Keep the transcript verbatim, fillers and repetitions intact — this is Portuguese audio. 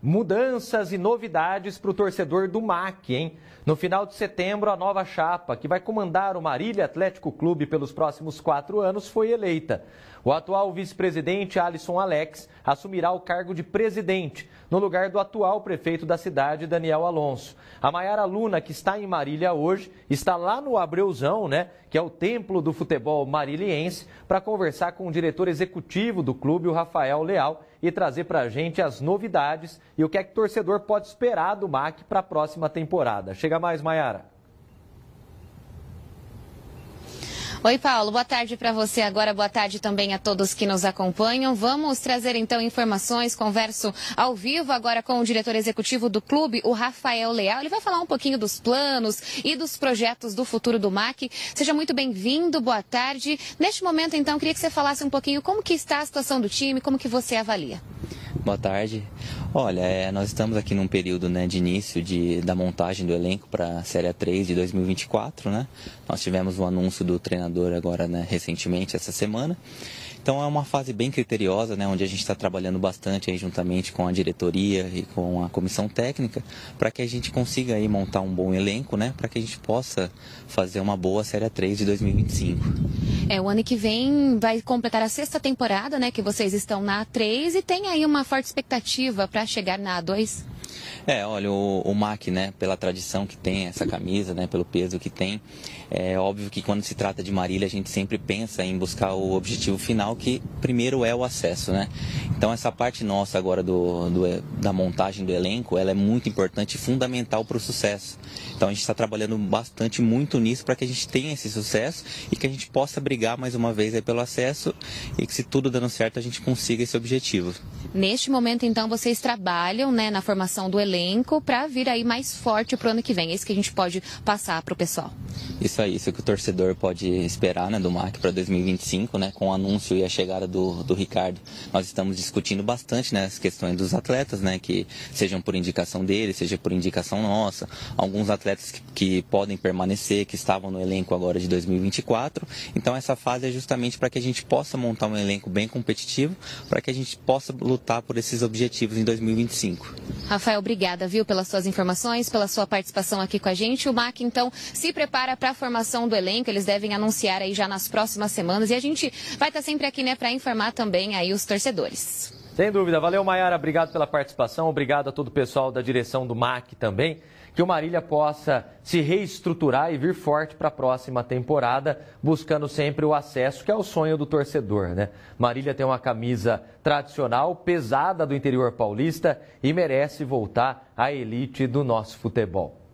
mudanças e novidades para o torcedor do M A C, hein? No final de setembro, a nova chapa, que vai comandar o Marília Atlético Clube pelos próximos quatro anos, foi eleita. O atual vice-presidente, Alisson Alex, assumirá o cargo de presidente, no lugar do atual prefeito da cidade, Daniel Alonso. A Maiara Luna, que está em Marília hoje, está lá no Abreuzão, né, que é o templo do futebol mariliense, para conversar com o diretor executivo do clube, o Rafael Leal, e trazer para a gente as novidades e o que é que o torcedor pode esperar do M A C para a próxima temporada. Chega mais, Maiara. Oi, Paulo, boa tarde para você agora, boa tarde também a todos que nos acompanham. Vamos trazer então informações, converso ao vivo agora com o diretor executivo do clube, o Rafael Leal. Ele vai falar um pouquinho dos planos e dos projetos do futuro do M A C. Seja muito bem-vindo, boa tarde. Neste momento, então, queria que você falasse um pouquinho como que está a situação do time, como que você avalia. Boa tarde. Olha, é, nós estamos aqui num período, né, de início de, da montagem do elenco para a Série A três de dois mil e vinte e quatro, né? Nós tivemos o anúncio do treinador agora, né, recentemente, essa semana. Então é uma fase bem criteriosa, né, onde a gente está trabalhando bastante aí, juntamente com a diretoria e com a comissão técnica, para que a gente consiga aí montar um bom elenco, né, para que a gente possa fazer uma boa Série A três de dois mil e vinte e cinco. É, o ano que vem vai completar a sexta temporada, né, que vocês estão na A três e tem aí uma forte expectativa para chegar na A dois. É, olha, o, o M A C, né, pela tradição que tem essa camisa, né, pelo peso que tem, é óbvio que quando se trata de Marília a gente sempre pensa em buscar o objetivo final, que primeiro é o acesso, né? Então essa parte nossa agora do, do, da montagem do elenco, ela é muito importante e fundamental para o sucesso. Então a gente está trabalhando bastante, muito nisso, para que a gente tenha esse sucesso e que a gente possa brigar mais uma vez aí pelo acesso e que, se tudo dando certo, a gente consiga esse objetivo. Neste momento, então, vocês trabalham, né, na formação do elenco para vir aí mais forte para o ano que vem. É isso que a gente pode passar para o pessoal. Isso aí, isso que o torcedor pode esperar, né, do M A C para dois mil e vinte e cinco, né, com o anúncio e a chegada do, do Ricardo. Nós estamos discutindo bastante, né, as questões dos atletas, né, que sejam por indicação dele, seja por indicação nossa. Alguns atletas que, que podem permanecer, que estavam no elenco agora de dois mil e vinte e quatro. Então essa fase é justamente para que a gente possa montar um elenco bem competitivo, para que a gente possa lutar por esses objetivos em dois mil e vinte e cinco. Rafael, obrigada, viu, pelas suas informações, pela sua participação aqui com a gente. O M A C, então, se prepara para a formação do elenco, eles devem anunciar aí já nas próximas semanas e a gente vai estar sempre aqui, né, para informar também aí os torcedores. Sem dúvida. Valeu, Maiara. Obrigado pela participação. Obrigado a todo o pessoal da direção do M A C também. Que o Marília possa se reestruturar e vir forte para a próxima temporada, buscando sempre o acesso, que é o sonho do torcedor, né? Marília tem uma camisa tradicional, pesada do interior paulista e merece voltar à elite do nosso futebol.